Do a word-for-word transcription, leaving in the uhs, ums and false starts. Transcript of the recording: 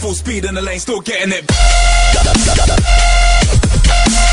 Full speed in the lane, still getting it.